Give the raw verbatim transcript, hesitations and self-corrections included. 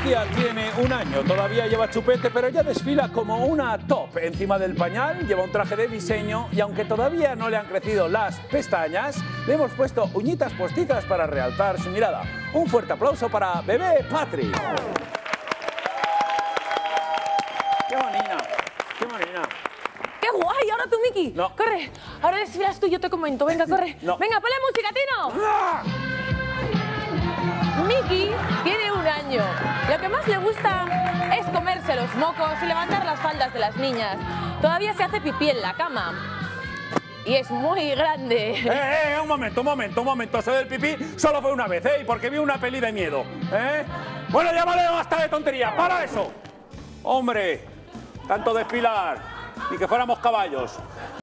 Alicia tiene un año, todavía lleva chupete, pero ya desfila como una top. Encima del pañal lleva un traje de diseño y aunque todavía no le han crecido las pestañas, le hemos puesto uñitas postizas para realzar su mirada. Un fuerte aplauso para bebé Patri. ¡Qué bonita! ¡Qué bonita! ¡Qué guay! Ahora tú, Miki. No. Corre. Ahora desfilas tú y yo te comento. Venga, corre. No. Venga, ponle música, Tino. ¡Ah! Miki tiene un año. Lo que más le gusta es comerse los mocos y levantar las faldas de las niñas. Todavía se hace pipí en la cama. Y es muy grande. ¡Eh, eh! Un momento, un momento, un momento. Eso del pipí solo fue una vez, ¿eh? Y porque vi una peli de miedo, ¿eh? Bueno, ya vale, basta de tontería. ¡Para eso! Hombre, tanto desfilar. Ni que fuéramos caballos.